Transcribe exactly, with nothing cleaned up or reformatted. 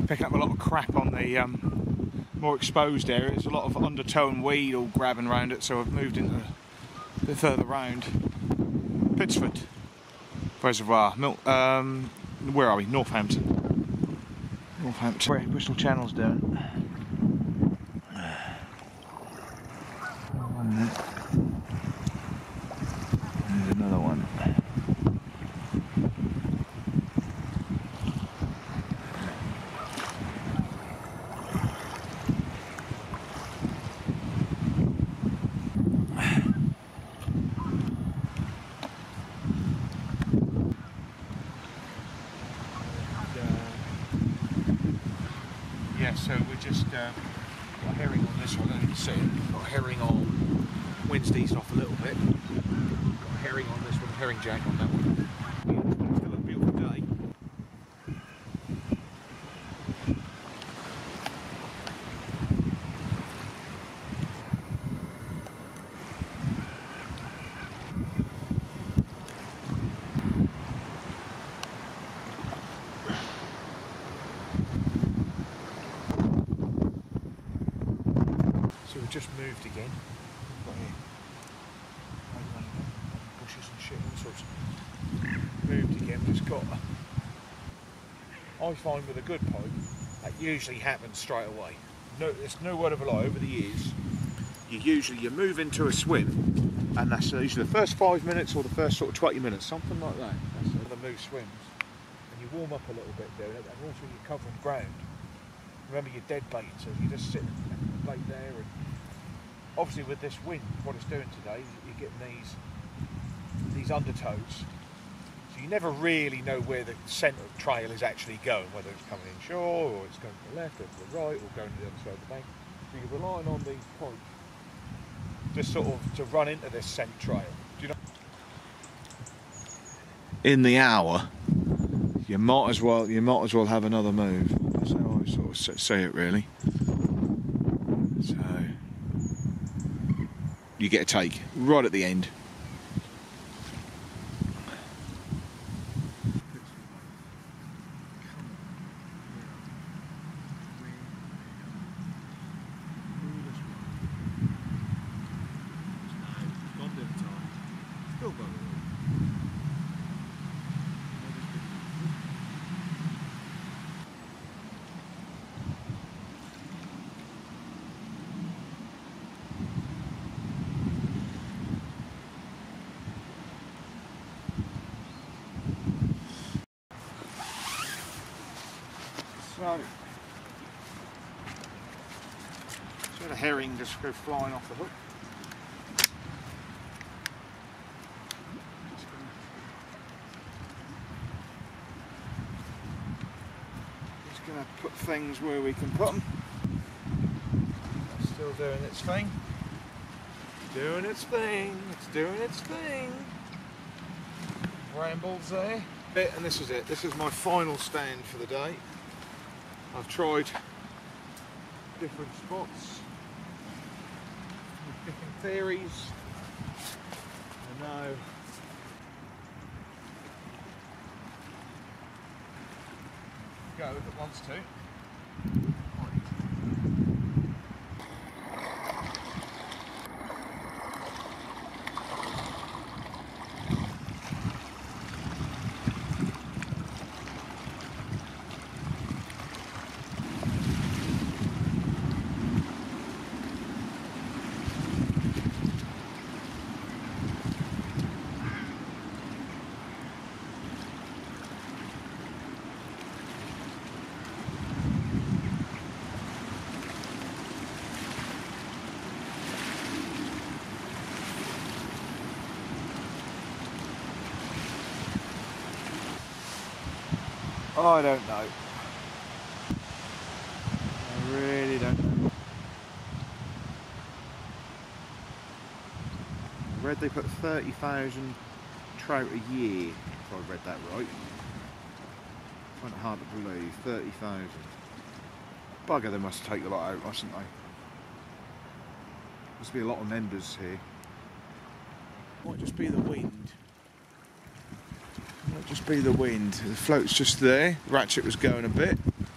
picking up a lot of crap on the um, more exposed areas, a lot of undertone weed all grabbing around it, so I've moved into a bit further round. Pitsford, Reservoir, Mil um, where are we? Northampton. Northampton. Where Bristol Channel's doing. There's another one. Yeah, so we're just uh, got a herring on this one, I don't even see it. Got a herring on Wednesday's off a little bit. Got a herring on this one, a herring jack on that one. It's still a beautiful day. So we've just moved again. Got here bushes and shit, all sorts. Moved again. Just got. I find with a good pike, that usually happens straight away. No, there's no word of a lie. Over the years, you usually you move into a swim, and that's usually the first five minutes or the first sort of twenty minutes, something like that. That's how the move swims, and you warm up a little bit doing it, and also you're covering ground. Remember you're dead baiting, so you just sit and bait there. And obviously with this wind, what it's doing today, you're getting these these undertows. So you never really know where the centre of trail is actually going, whether it's coming inshore or it's going to the left or to the right or going to the other side of the bank. So you're relying on these pikes just sort of to run into this scent trail. Do you know? In the hour, you might as well you might as well have another move. That's how I sort of say it, really. So you get a take right at the end. So, so the herring just go flying off the hook. Just going to put things where we can put them. It's still doing its thing. Doing its thing. It's doing its thing. Rambles there. And this is it. This is my final stand for the day. I've tried different spots, different theories, and now go if it wants to. I don't know. I really don't know. I read they put thirty thousand trout a year, if I read that right. I find it hard to believe, thirty thousand. Bugger, they must take a lot out, mustn't they? Must be a lot of members here. Might just be the wind. Might just be the wind. The float's just there. The ratchet was going a bit.